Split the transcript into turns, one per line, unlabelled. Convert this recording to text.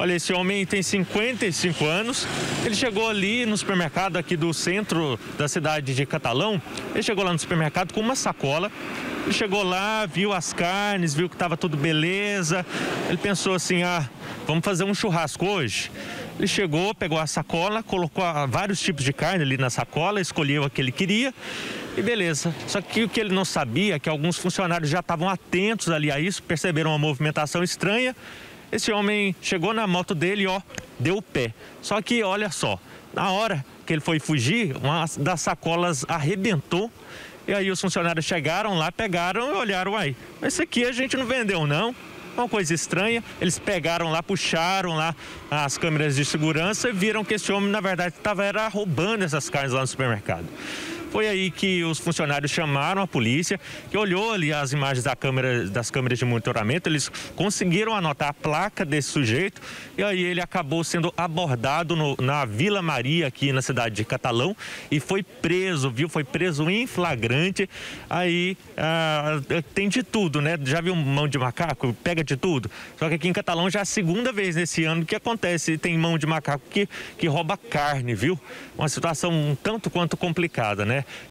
Olha, esse homem tem 55 anos, ele chegou ali no supermercado aqui do centro da cidade de Catalão, ele chegou lá no supermercado com uma sacola, ele chegou lá, viu as carnes, viu que estava tudo beleza, ele pensou assim, vamos fazer um churrasco hoje? Ele chegou, pegou a sacola, colocou vários tipos de carne ali na sacola, escolheu a que ele queria e beleza. Só que o que ele não sabia é que alguns funcionários já estavam atentos ali a isso, perceberam uma movimentação estranha. Esse homem chegou na moto dele, deu o pé. Só que, olha só, na hora que ele foi fugir, uma das sacolas arrebentou. E aí os funcionários chegaram lá, pegaram e olharam, mas esse aqui a gente não vendeu não. Uma coisa estranha, eles pegaram lá, puxaram lá as câmeras de segurança e viram que esse homem, na verdade, estava roubando essas carnes lá no supermercado. Foi aí que os funcionários chamaram a polícia, que olhou ali as imagens das câmeras de monitoramento, eles conseguiram anotar a placa desse sujeito e aí ele acabou sendo abordado na Vila Maria, aqui na cidade de Catalão, e foi preso, viu? Foi preso em flagrante. Aí tem de tudo, né? Já viu mão de macaco? Pega de tudo. Só que aqui em Catalão já é a segunda vez nesse ano que acontece, tem mão de macaco que rouba carne, viu? Uma situação um tanto quanto complicada, né?